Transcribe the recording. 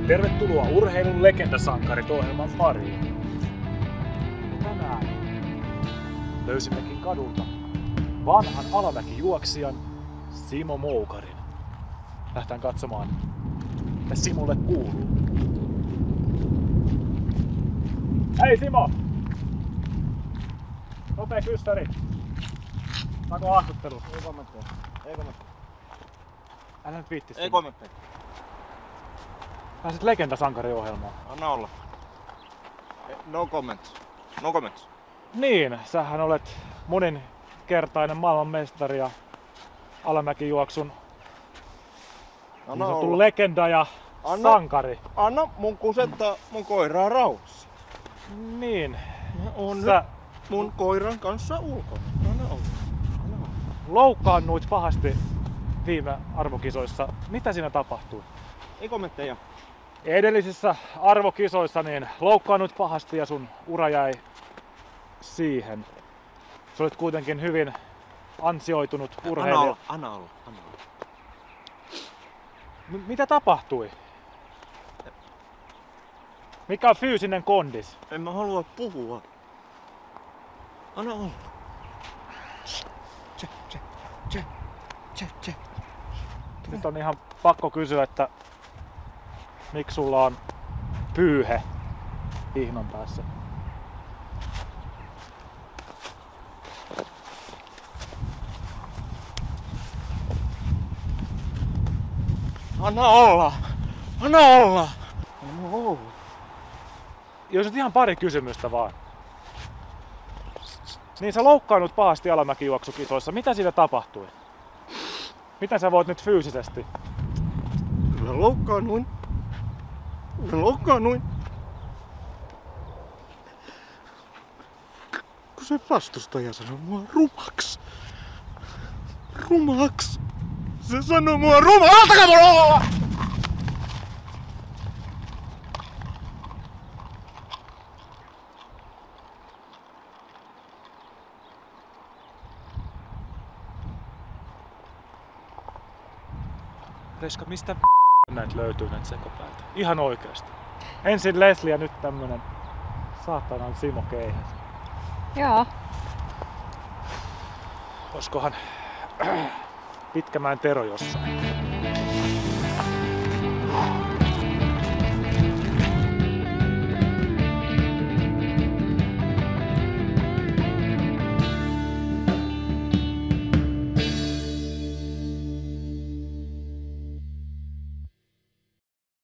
Tervetuloa Urheilun legendasankarit ohjelman pariin. Tänään löysimmekin kadulta vanhan alamäkijuoksijan Simo Moukarin. Lähdetään katsomaan, mitä Simolle kuuluu. Hei Simo! Nopea kyssäri. Saanko haastattelu? Ei kommentteja. Ei kommentteja. Älä nyt viittis. Ei kommentteja. Pääsit legendasankariohjelmaan. Anna olla. No comments. No comments. Niin, sähän olet moninkertainen maailmanmestari ja alamäkijuoksun niin sanottu legenda ja sankari. Anna mun kusettaa mun koiraa rauhassa. Niin. On Sä mun koiran kanssa ulkona. Anna olla. loukkaannuit pahasti viime arvokisoissa. Mitä siinä tapahtui? Ei kommentteja. Edellisissä arvokisoissa niin loukkaannuit pahasti ja sun ura jäi siihen. Sä olit kuitenkin hyvin ansioitunut urheilija. Anna olla. Mitä tapahtui? Mikä on fyysinen kondis? En mä halua puhua. Anna olla. Tse. Nyt on ihan pakko kysyä, että miksi sulla on pyyhe hihnan päässä? Anna olla. Jos nyt ihan pari kysymystä vaan. Niin sä loukkaannut pahasti alamäkijuoksukisoissa. Mitä siinä tapahtui? Mitä sä voit nyt fyysisesti? Mä loukkaannuin. Kun se vastustaja sanoi mua rumaksi. Se sanoi mua rumaksi. Antakaa mulla olla! Reska, mistä näitä löytyy näitä sekopäitä? Ihan oikeasti. Ensin Leslie ja nyt tämmönen saatanan Simo Keihäs. Joo. Oiskohan Pitkämäen Tero jossain?